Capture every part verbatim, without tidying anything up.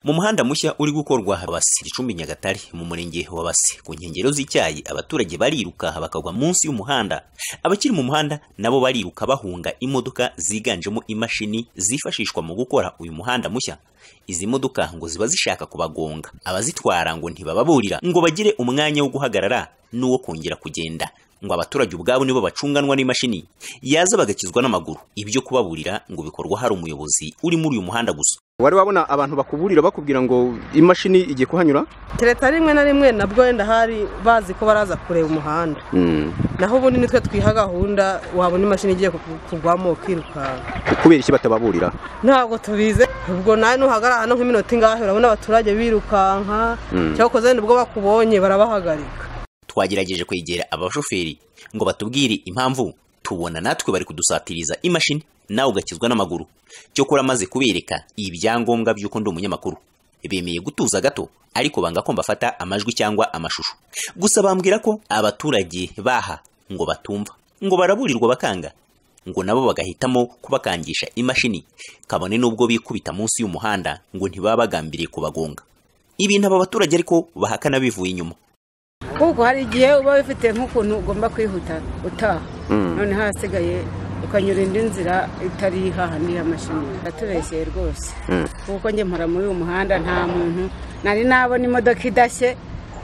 Mu muhanda mushya uri gukorwa Basi Gicumbi Nyagatare mu murenge wa Basi ku nkengero z'icyayi, abaturage bariruka bakagwa munsi y'umuhanda. Abakiri mu muhanda nabo bariruka bahunga imodoka ziganjemo imashini zifashishwa mu gukora uyu muhanda mushya. Izi modoka ngo ziba zishaka kubagonga, abazitwara ngo ntibababurira ngo bagire umwanya wo guhagarara n'uwo kongera kugenda. Ngo abaturage ubwabo nibo bacunganwa n'imashini yaza bagakizwa n'amaguru. Ibyo kubaburira ngo bikorwa hari umuyobozi uri muri uyu muhanda gusa. Wari wabona abantu bakuburira bakubwira ngo imashini igiye kuhanyura? Tereta rimwe na rimwe nabwo wenda hari bazi ko baraza kureba umuhanda. Mm. Naho ubundi nitwe twiha gahunda wabona imashini igiye kugwamo kiruka. Kubera iki batababurira? Ntabwo tubize. Ubwo nawe nuhagarara no nk'iminota ingahe urabona abaturage birukanka. Mm. Cyakoze nibwo bakubonye barabahagarika. Twagerageje kwegera abashoferi ngo batubwire impamvu tubona natwe bari kudusatiriza imashini nawe ugakizwa n'amaguru. Cyokora maze kubereka ibyangombwa by'uko ndi umunyamakuru, bemeye gutuza gato ariko banga ko mbafata amajwi cyangwa amashusho. Gusa bambwira ko abaturage baha ngo batumva, ngo baraburirwa bakanga, ngo nabo bagahitamo kubakangisha imashini kabone nubwo bikubita munsi y'umuhanda ngo ntibaba bagambiriye kubagonga. Ibintu aba baturage ariko bahakana bivuye inyuma. Kuko hari igihe uba wifite nk'ukuntu ugomba kwihuta utaha, none hasigaye ukanyura indi nzira itari hahandi y'amashini. Atubeshye rwose kuko nge mpora muri uyu muhanda nta muntu nari nabona imodoka idashye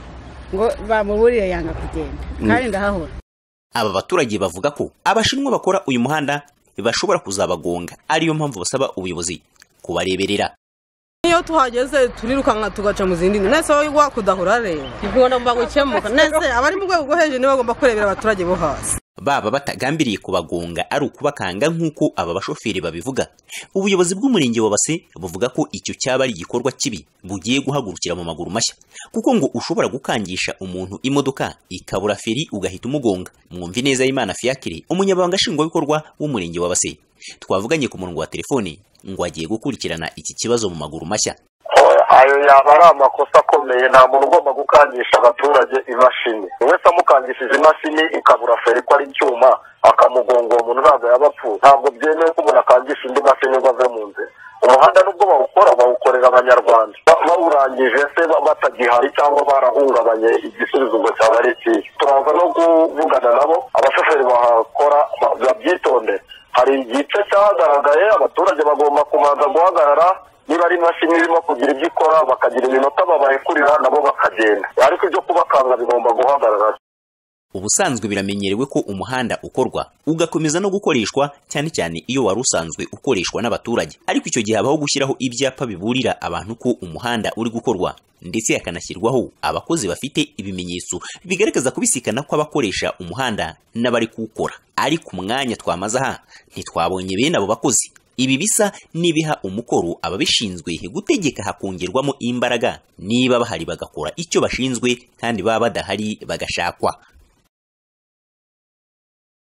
ngo bamuburiye yanga kugenda kandi ndahahora. Aba baturage bavuga ko abashinwa bakora uyu muhanda bashobora kuzabagonga, ariyo mpamvu basaba ubuyobozi kubareberera. Iyo tuhageze turirukanka tugaca mu zindi nese wowe wakudahura rero ibona mba gukemuka nese abari mu rwego rwo hejuru nibo bagomba kurebera abaturage bo hasi. Baba batagambiriye kubagonga ari ukubakanga nk'uko aba bashoferi babivuga. Ubuyobozi bw'umurenge wa Basi buvuga ko icyo cyaba ari igikorwa kibi bugiye guhagurukira mu maguru mashya, kuko ngo ushobora gukangisha umuntu imodoka ikabura feri ugahita umugonga. Mwumvi neza Imana Fiacre, umunyabanga nshingwabikorwa w'umurenge wa Basi, twavuganye ku murongo wa telefoni ngo agiye gukurikirana iki kibazo mu maguru mashya. Ayo yaba ari amakosa akomeye. Nta muntu ugomba gukangisha abaturage imashini. Wese amukangishije imashini ikabura feri ko ari icyuma akamugonga uwo muntu ntabwo yabapfuye. Ntabwo byemewe ko umuntu akangisha indi mashini ngo ave mu nzira. Umuhanda nubwo bawukora bawukorera abanyarwanda, bawurangije se batagihari cyangwa barahungabanye igisubizo ngo cyaba ari ikihe. Turaza no kuvugana nabo abashoferi bahakora babyitonde. Hari igice cyahagaragaye abaturage bagomba kumanza guhagarara, niba ari imashini irimo kugira ibyo ikora bakagira iminota babarekurira nabo bakagenda, ariko ibyo kubakanga bigomba guhagarara. Ubusanzwe biramenyerewe ko umuhanda ukorwa ugakomeza no gukoreshwa cyane cyane iyo wari usanzwe ukoreshwa n'abaturage, ariko icyo gihe habaho gushyiraho ibyapa biburira abantu ko umuhanda uri gukorwa, ndetse yakanashyirwaho abakozi bafite ibimenyetso bigaragaza kubisikana kw'abakoresha umuhanda n'abari kuwukora. Ariko umwanya twamaze aha ntitwabonye bene abo bakozi. Ibi bisa nibiha umukoro ababishinzwe gutegeka hakongerwamo imbaraga, niba bahari bagakora icyo bashinzwe kandi baba badahari bagashakwa.